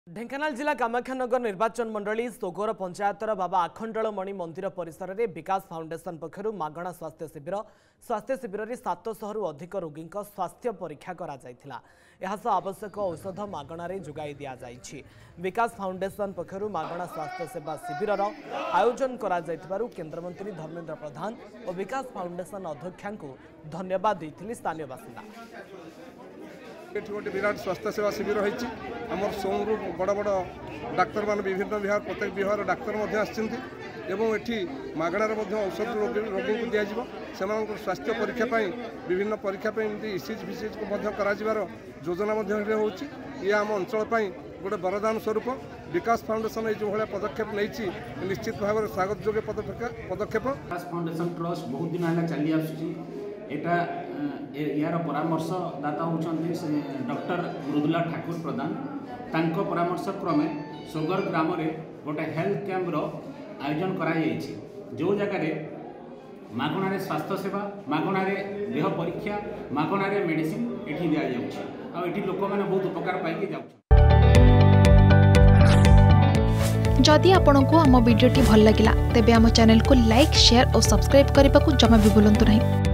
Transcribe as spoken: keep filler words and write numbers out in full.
ढेंकानाल जिला कामाख्यानगर निर्वाचन मंडली सोगोर पंचायतर बाबा आखंडलमणि मंदिर परिसर में विकास फाउंडेशन पक्षर मागणा स्वास्थ्य शिविर स्वास्थ्य शिविर में सात सौ रु अधिक रोगी स्वास्थ्य परीक्षा करा जायथिला। एहा सह आवश्यक औषध मागणारे जोगाई दिया जायछि। विकास फाउंडेशन पक्षर मागणा स्वास्थ्य सेवा शिविर आयोजन करा जायथिबारु केंद्र मंत्री धर्मेंद्र प्रधान और विकास फाउंडेशन अध्यक्षा को धन्यवाद देथिले स्थानीय बासिंदा। गोटे विराट स्वास्थ्य सेवा शिविर होती आमर सोमरू बड़ बड़ डाक्तर मान विभिन्न विभाग प्रत्येक विभाग डाक्तर एवं मागणार औषध रोगी रोगी को दिज्व से स्वास्थ्य परीक्षा विभिन्न परीक्षा इसीज फिसीज को कर योजना होची। ये आम अंचल गोटे वरदान स्वरूप विकास फाउंडेशन ये जो भाया पदक्षेप नहीं निश्चित भाव में स्वागत योग्य पदक्षेप। विकास फाउंडेशन ट्रस्ट बहुत दिन है चली आसुची। एटा यार परामर्श दाता होचंती डॉक्टर मृदुला ठाकुर प्रधान। तांको परामर्श क्रमे सोगर ग्राम रे गोटे हेल्थ कैंप रो आयोजन करा जायछि। जो जगह मागणारे स्वास्थ्य सेवा मागणारे देह परीक्षा मागणारे मेडिसिन एठी दिया जाउछि आ एठी लोक माने बहुत उपकार पाइके जाउछि। जदि आपंक आम भिडी भल लगा तेब आम चैनल को लाइक शेयर और सब्सक्राइब करने को जमा भी भूलु नहीं।